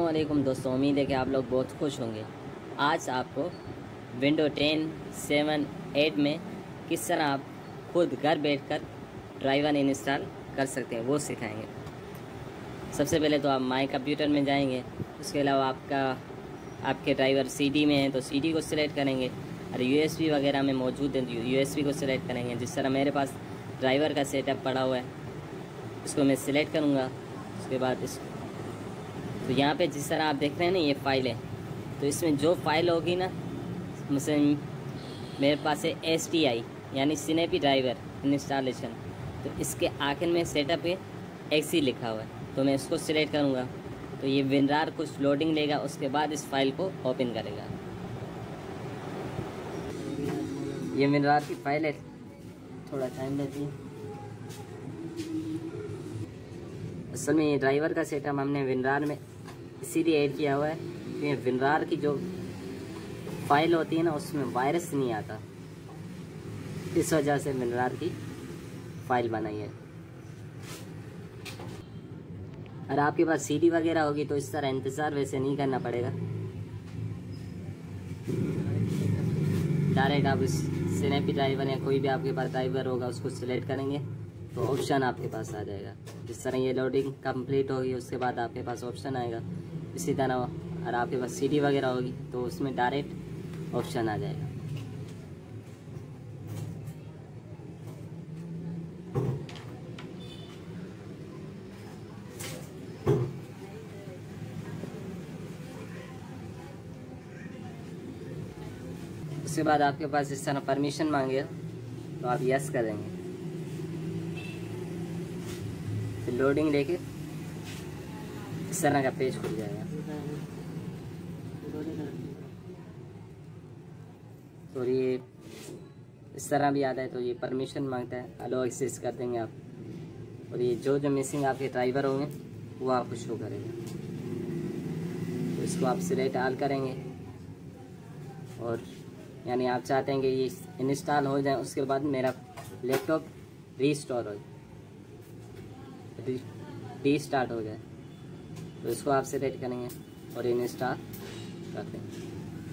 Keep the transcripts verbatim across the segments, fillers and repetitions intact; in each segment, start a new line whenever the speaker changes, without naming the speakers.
अस्सलामुअलैकुम दोस्तों, उम्मीद है कि आप लोग बहुत खुश होंगे। आज आपको विंडो टेन, सेवन, एट में किस तरह आप खुद घर बैठकर ड्राइवर इंस्टॉल कर सकते हैं वो सिखाएंगे। सबसे पहले तो आप माई कंप्यूटर में जाएंगे। उसके अलावा आपका आपके ड्राइवर सीडी में है तो सीडी को सिलेक्ट करेंगे, और यूएसबी वगैरह में मौजूद है तो यूएसबी को सिलेक्ट करेंगे। जिस तरह मेरे पास ड्राइवर का सेटअप पड़ा हुआ है उसको मैं सिलेक्ट करूँगा। उसके बाद इस तो यहाँ पे जिस तरह आप देख रहे हैं ना, ये फाइल है, तो इसमें जो फाइल होगी ना, मुझसे मेरे पास है एस टी आई यानी स्नैपी ड्राइवर इंस्टॉलेशन, तो इसके आखिर में सेटअप है एक्सी लिखा हुआ है, तो मैं इसको सिलेक्ट करूँगा। तो ये विनरार कुछ लोडिंग लेगा, उसके बाद इस फाइल को ओपन करेगा। ये विनरार की फाइल है, थोड़ा टाइम लेती है। असल में ये ड्राइवर का सेटअप हमने विनरार में इसीलिए ऐड किया हुआ है कि ये विनरार की जो फाइल होती है ना, उसमें वायरस नहीं आता, इस वजह से विनरार की फाइल बनाई है। अगर आपके पास सीडी वगैरह होगी तो इस तरह इंतज़ार वैसे नहीं करना पड़ेगा, डायरेक्ट आप इस स्नैपी ड्राइवर या कोई भी आपके पास ड्राइवर होगा उसको सिलेक्ट करेंगे तो ऑप्शन आपके पास आ जाएगा। जिस तरह ये लोडिंग कंप्लीट होगी उसके बाद आपके पास ऑप्शन आएगा। इसी तरह अगर आपके पास सीडी वगैरह होगी तो उसमें डायरेक्ट ऑप्शन आ जाएगा। उसके बाद आपके पास इस तरह परमिशन मांगे तो आप यस करेंगे, फिर लोडिंग लेके इस तरह का पेज खुल जाएगा। तो ये इस तरह भी आता है, तो ये परमिशन मांगता है, अलो एक्सेस कर देंगे आप, और ये जो जो मिसिंग आपके ड्राइवर होंगे वो आपको शो करेगा। तो इसको आप सिलेक्ट ऑल करेंगे, और यानी आप चाहते हैं कि ये इंस्टॉल हो जाए, उसके बाद मेरा लैपटॉप रीस्टोर हो जाए, रीस्टार्ट हो जाए, तो इसको आप सिलेक्ट करेंगे और इंस्टॉल कर देंगे।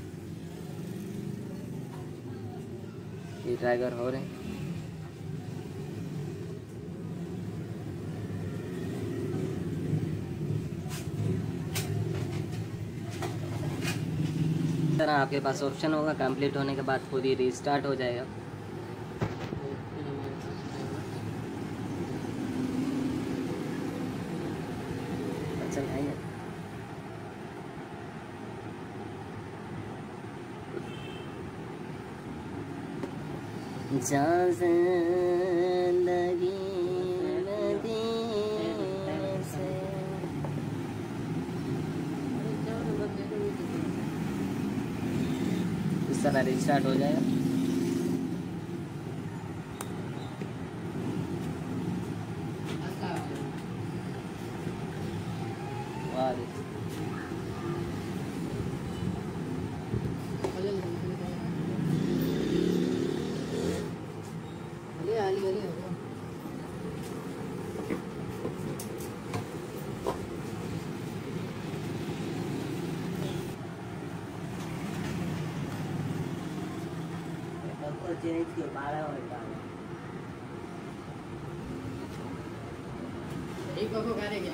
ये ड्राइवर हो रहे हैं। इस तरह आपके पास ऑप्शन होगा, कंप्लीट होने के बाद खुद ही रीस्टार्ट हो जाएगा। जहाँ ज़िंदगी मदीने से इस तरह रिस्टार्ट हो जाएगा। चेंज के बारह होता है एक को करेंगे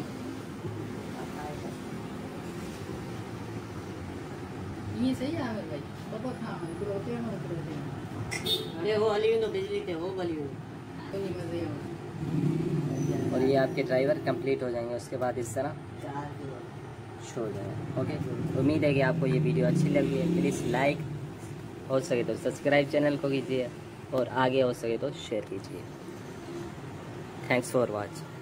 ये सही है भाई। पापा खा हम तो होते हैं ना, तो होते हैं ये वो वाली तो बिजली थे वो वाली तो नहीं कर रही है। और ये आपके ड्राइवर कंप्लीट हो जाएंगे, उसके बाद इस तरह शो हो जाएगा। ओके, उम्मीद है कि आपको ये वीडियो अच्छी लगी है। प्लीज़ लाइक, हो सके तो सब्सक्राइब चैनल को कीजिए, और आगे हो सके तो शेयर कीजिए। Thanks for watch.